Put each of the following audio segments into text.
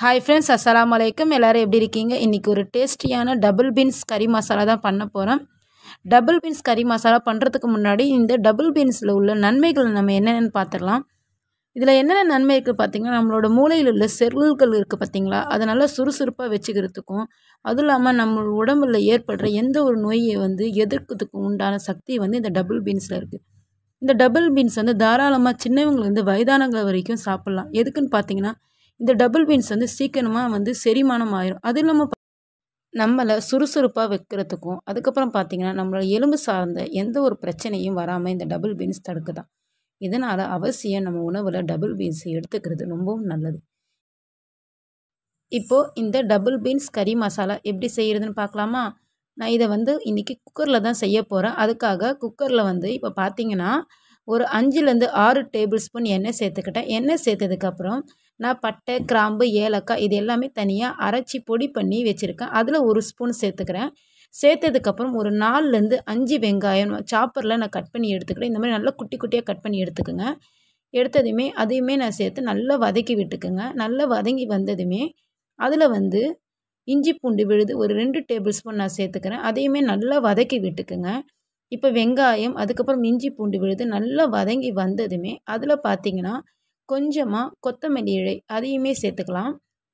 Hi friends, அஸ்ஸலாமு அலைக்கும். எல்லோரும் எப்படி இருக்கீங்க? இன்றைக்கி ஒரு டேஸ்டியான டபுள் பீன்ஸ் கறி மசாலா தான் பண்ண போகிறேன். டபுள் பீன்ஸ் கறி மசாலா பண்ணுறதுக்கு முன்னாடி இந்த டபுள் பீன்ஸில் உள்ள நன்மைகள் நம்ம என்னென்னு பார்த்துடலாம். இதில் என்னென்ன நன்மை இருக்குது பார்த்திங்கன்னா, நம்மளோட மூளையில் உள்ள செல்கள் இருக்குது பார்த்திங்களா, அதை நல்லா சுறுசுறுப்பாக வச்சுக்கிறதுக்கும், அதுவும் இல்லாமல் நம்ம உடம்புல ஏற்படுற எந்த ஒரு நோயை எதிர்க்கிறதுக்கு உண்டான சக்தி இந்த டபுள் பீன்ஸில் இருக்குது. இந்த டபுள் பீன்ஸ் தாராளமாக சின்னவங்கலேருந்து வயதானவங்க வரைக்கும் சாப்பிட்லாம். எதுக்குன்னு பார்த்தீங்கன்னா, இந்த டபுள் பீன்ஸ் சீக்கிரமாக செரிமானம் ஆயிரும். அது இல்லாமல் நம்மளை சுறுசுறுப்பாக வைக்கிறதுக்கும், அதுக்கப்புறம் பார்த்திங்கன்னா நம்மளோட எலும்பு சார்ந்த எந்த ஒரு பிரச்சனையும் வராமல் இந்த டபுள் பீன்ஸ் தடுக்குதான். இதனால் அவசியம் நம்ம உணவில் டபுள் பீன்ஸ் எடுத்துக்கிறது ரொம்பவும் நல்லது. இப்போது இந்த டபுள் பீன்ஸ் கறி மசாலா எப்படி செய்கிறதுன்னு பார்க்கலாமா? நான் இதை இன்றைக்கி குக்கரில் தான் செய்ய போகிறேன். அதுக்காக குக்கரில் இப்போ பார்த்திங்கன்னா ஒரு 5லேருந்து 6 டேபிள் ஸ்பூன் எண்ணெய் சேர்த்துக்கிட்டேன். எண்ணெய் சேர்த்ததுக்கப்புறம் நான் பட்டை, கிராம்பு, ஏலக்காய் இது எல்லாமே தனியாக அரைச்சி பொடி பண்ணி வச்சுருக்கேன். அதில் 1 ஸ்பூன் சேர்த்துக்கிறேன். சேர்த்ததுக்கப்புறம் ஒரு 4லேருந்து 5 வெங்காயம் சாப்பரில் நான் கட் பண்ணி எடுத்துக்கிறேன். இந்த மாதிரி நல்லா குட்டி குட்டியாக கட் பண்ணி எடுத்துக்கோங்க. எடுத்ததுமே அதையுமே நான் சேர்த்து நல்லா வதக்கி விட்டுக்குங்க. நல்லா வதங்கி வந்ததுமே அதில் இஞ்சி பூண்டு விழுது ஒரு 2 டேபிள் ஸ்பூன் நான் சேர்த்துக்கிறேன். அதையுமே நல்லா வதக்கி விட்டுக்குங்க. இப்போ வெங்காயம், அதுக்கப்புறம் இஞ்சி பூண்டு விழுது நல்லா வதங்கி வந்ததுமே அதில் பார்த்திங்கன்னா கொஞ்சமாக கொத்தமல்லி இலை அதையுமே சேர்த்துக்கலாம்.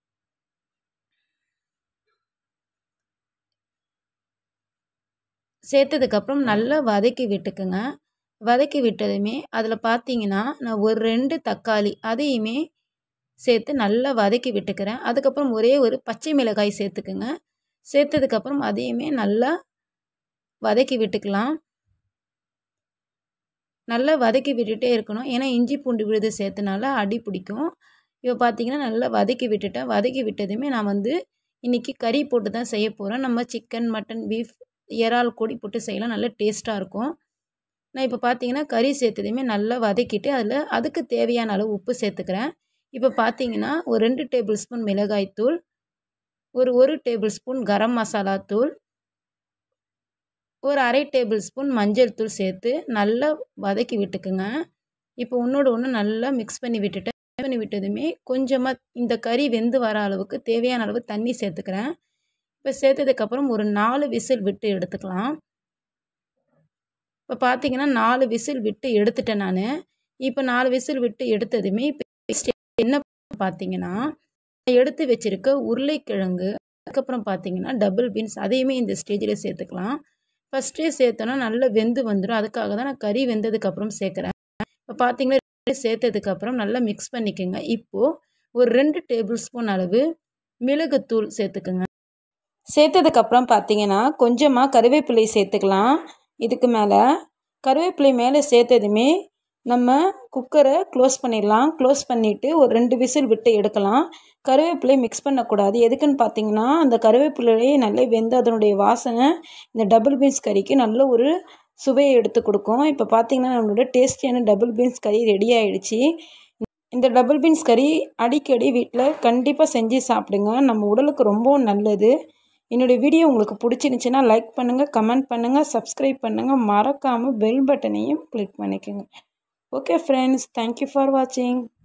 சேர்த்ததுக்கப்புறம் நல்லா வதக்கி விட்டுக்குங்க. வதக்கி விட்டதுமே அதில் பார்த்திங்கன்னா நான் ஒரு 2 தக்காளி அதையுமே சேர்த்து நல்லா வதக்கி விட்டுக்கிறேன். அதுக்கப்புறம் ஒரே ஒரு பச்சை மிளகாய் சேர்த்துக்குங்க. சேர்த்ததுக்கப்புறம் அதையுமே நல்லா வதக்கி விட்டுக்கலாம். நல்லா வதக்கி விட்டுட்டே இருக்கணும். ஏன்னா இஞ்சி பூண்டு விழுது சேர்த்தனால அடி பிடிக்கும். இப்போ பார்த்திங்கன்னா நல்லா வதக்கி விட்டுட்டேன். வதக்கி விட்டதுமே நான் இன்றைக்கி கறி போட்டு தான் செய்ய போகிறேன். நம்ம சிக்கன், மட்டன், பீஃப், இறால் கூடி போட்டு செய்யலாம். நல்லா டேஸ்ட்டாக இருக்கும். நான் இப்போ பார்த்திங்கன்னா கறி சேர்த்ததுமே நல்லா வதக்கிட்டு அதுக்கு தேவையான அளவு உப்பு சேர்த்துக்கிறேன். இப்போ பார்த்திங்கன்னா ஒரு 2 டேபிள் ஸ்பூன் மிளகாய்த்தூள், ஒரு டேபிள் ஸ்பூன் கரம் மசாலா தூள், ஒரு 1/2 டேபிள் ஸ்பூன் மஞ்சள் தூள் சேர்த்து நல்லா வதக்கி விட்டுக்குங்க. இப்போ ஒன்றோடு ஒன்று நல்லா மிக்ஸ் பண்ணி விட்டுட்டேன். பண்ணி விட்டதுமே கொஞ்சமாக இந்த கறி வெந்து வர அளவுக்கு தேவையான அளவு தண்ணி சேர்த்துக்கிறேன். இப்போ சேர்த்ததுக்கப்புறம் ஒரு 4 விசில் விட்டு எடுத்துக்கலாம். இப்போ பார்த்திங்கன்னா 4 விசில் விட்டு எடுத்துட்டேன் நான். இப்போ 4 விசில் விட்டு எடுத்ததுமே இப்போ என்ன பார்த்திங்கன்னா எடுத்து வச்சுருக்க உருளைக்கிழங்கு, அதுக்கப்புறம் பார்த்திங்கன்னா டபுள் பீன்ஸ் அதையுமே இந்த ஸ்டேஜில் சேர்த்துக்கலாம். ஃபஸ்ட்டே சேர்த்தோன்னா நல்லா வெந்து வந்துடும். அதுக்காக தான் நான் கறி வெந்ததுக்கப்புறம் சேர்க்குறேன். இப்போ பார்த்திங்கன்னா சேர்த்ததுக்கப்புறம் நல்லா மிக்ஸ் பண்ணிக்கோங்க. இப்போது ஒரு 2 டேபிள் ஸ்பூன் அளவு மிளகுத்தூள் சேர்த்துக்குங்க. சேர்த்ததுக்கப்புறம் பார்த்திங்கன்னா கொஞ்சமாக கருவேப்பிலை சேர்த்துக்கலாம். இதுக்கு மேலே கருவேப்பிலை மேலே சேர்த்ததுமே நம்ம குக்கரை க்ளோஸ் பண்ணிடலாம். க்ளோஸ் பண்ணிவிட்டு ஒரு 2 விசில் விட்டு எடுக்கலாம். கருவேப்பிலை மிக்ஸ் பண்ணக்கூடாது. எதுக்குன்னு பார்த்திங்கன்னா அந்த கருவேப்பிலையே நல்லா வெந்து அதனுடைய வாசனை இந்த டபுள் பீன்ஸ் கறிக்கு நல்ல ஒரு சுவையை எடுத்து கொடுக்கும். இப்போ பார்த்திங்கன்னா நம்மளோட டேஸ்டியான டபுள் பீன்ஸ் கறி ரெடி ஆகிடுச்சு. இந்த டபுள் பீன்ஸ் கறி அடிக்கடி வீட்டில் கண்டிப்பாக செஞ்சு சாப்பிடுங்க. நம்ம உடலுக்கு ரொம்பவும் நல்லது. என்னுடைய வீடியோ உங்களுக்கு பிடிச்சிருந்துச்சின்னா லைக் பண்ணுங்கள், கமெண்ட் பண்ணுங்கள், சப்ஸ்கிரைப் பண்ணுங்கள். மறக்காமல் பெல் பட்டனையும் கிளிக் பண்ணிக்கோங்க. Okay friends, thank you for watching.